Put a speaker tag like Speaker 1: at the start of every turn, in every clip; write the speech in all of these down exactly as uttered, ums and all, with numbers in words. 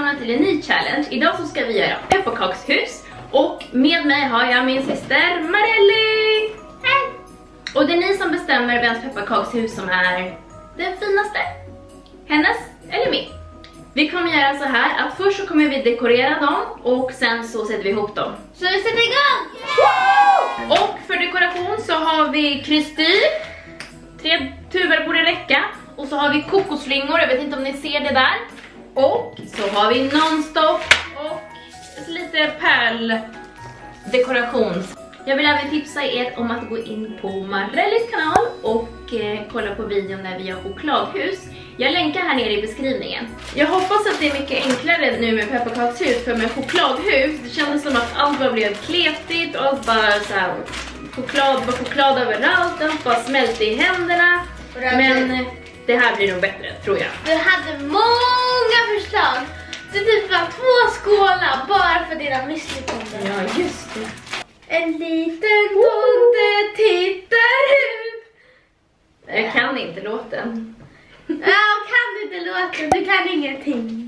Speaker 1: välkomna till en ny challenge. Idag så ska vi göra pepparkakshus. Och med mig har jag min syster Marelli. Hej! Och det är ni som bestämmer vems pepparkakshus som är den finaste. Hennes eller min. Vi kommer göra så här att först så kommer vi dekorera dem och sen så sätter vi ihop dem.
Speaker 2: Så vi sätter igång!
Speaker 1: Woo! Och för dekoration så har vi krystyr. Tre tuber borde räcka. Och så har vi kokosflingor, jag vet inte om ni ser det där. Och så har vi nonstop och lite pärldekoration. Jag vill även tipsa er om att gå in på Marellis kanal och eh, kolla på videon när vi gör chokladhus. Jag länkar här nere i beskrivningen. Jag hoppas att det är mycket enklare nu med pepparkakshus, för med chokladhus det kändes som att allt bara blev kletigt och allt bara så här, choklad, bara choklad överallt, allt bara smälte i händerna. Men det här blir nog bättre, tror jag.
Speaker 2: Du hade många förslag. Det typ var två skålar bara för dina misslyckanden.
Speaker 1: Ja, just det.
Speaker 2: En liten tomte tittar ut.
Speaker 1: Jag kan inte låten.
Speaker 2: Ja, kan du inte låten? Du kan ingenting.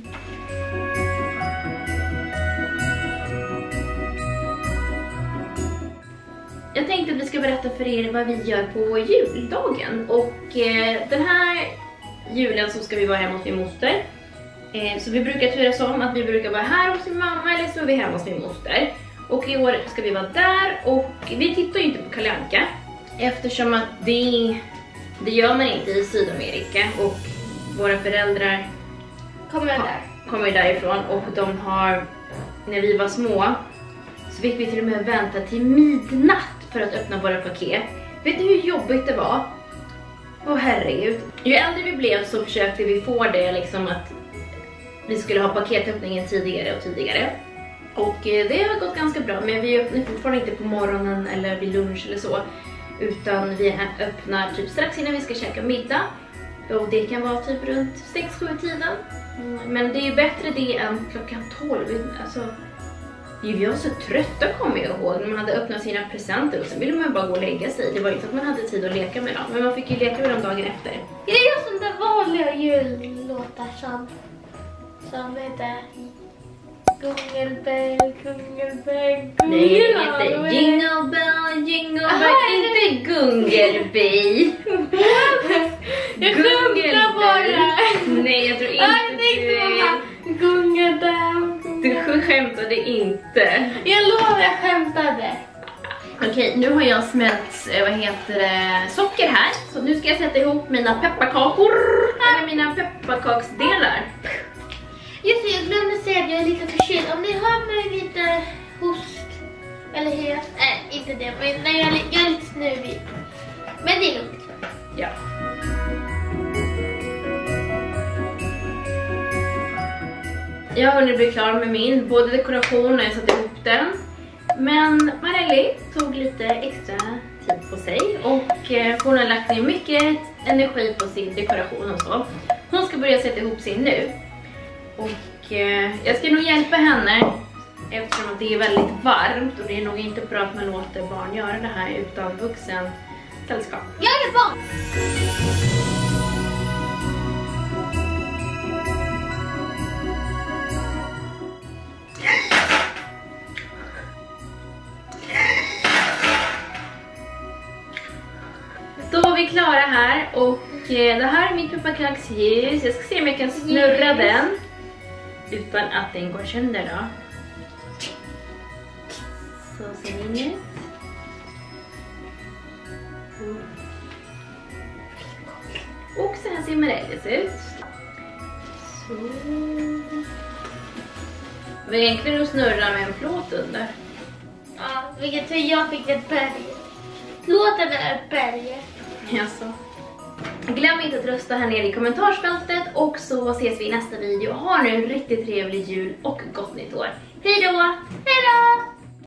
Speaker 1: Jag tänkte att vi ska berätta för er vad vi gör på juldagen. Och eh, den här julen så ska vi vara hemma hos min moster. Eh, så vi brukar turas om att vi brukar vara här hos min mamma eller så är vi hemma hos min moster. Och i år ska vi vara där och vi tittar ju inte på Kalle Anka. Eftersom att det, det gör man inte i Sydamerika och våra föräldrar
Speaker 2: Kommer där.
Speaker 1: kommer därifrån och de har, när vi var små så fick vi till och med vänta till midnatt för att öppna våra paket. Vet du hur jobbigt det var? Åh herregud. Ju äldre vi blev så försökte vi få det liksom att vi skulle ha paketöppningen tidigare och tidigare. Och eh, det har gått ganska bra, men vi öppnar fortfarande inte på morgonen eller vid lunch eller så. Utan vi öppnar typ strax innan vi ska käka middag. Och det kan vara typ runt sex sju tiden. Mm, men det är ju bättre det än klockan tolv. Alltså, vi var så trötta kommer jag ihåg när man hade öppnat sina presenter och sen ville man bara gå och lägga sig. Det var inte att man hade tid att leka med dem, men man fick ju leka med dem dagen efter.
Speaker 2: Är det just sådana där vanliga jullåtar som, som heter Gungelbell, Gungelbell, Gungelbell?
Speaker 1: Nej, inte Jingle Bell, Jingle Bell,
Speaker 2: Aha,
Speaker 1: inte Gungelby.
Speaker 2: Jag sjunger bara.
Speaker 1: Nej, jag tror inte
Speaker 2: det. Gungelbell.
Speaker 1: Du skämtade inte.
Speaker 2: Jag lovar, jag skämtade.
Speaker 1: Okej, nu har jag smält, vad heter det, socker här. Så nu ska jag sätta ihop mina pepparkakor. Eller mina pepparkaksdelar.
Speaker 2: Just det, jag glömde säga att jag är lite förkyld. Om ni hör mig lite host eller het, nej inte det, men nej, jag, är, jag är lite snuvig. Men det är lugnt.
Speaker 1: Ja. Jag har hunnit bli klar med min, både dekoration och jag satte ihop den. Men Marelli tog lite extra tid på sig och eh, hon har lagt ner mycket energi på sin dekoration och så. Hon ska börja sätta ihop sin nu. Och eh, jag ska nog hjälpa henne eftersom att det är väldigt varmt och det är nog inte bra att man låter barn göra det här utan vuxen sällskap.
Speaker 2: Jag är barn!
Speaker 1: Då var vi klara här och eh, det här är mitt pepparkakshus. Jag ska se om jag kan snurra yes. den utan att den går sönder då. Så ser ni ut. Mm. Och så här ser Marellis ut. Så. Det var egentligen att snurra med en plåt under.
Speaker 2: Ja, vilket tur jag fick ett berg. Låten är ett berg.
Speaker 1: Jaså. Glöm inte att rösta här nere i kommentarsfältet och så ses vi i nästa video. Ha nu en riktigt trevlig jul och gott nytt år. Hej då!
Speaker 2: Hej då!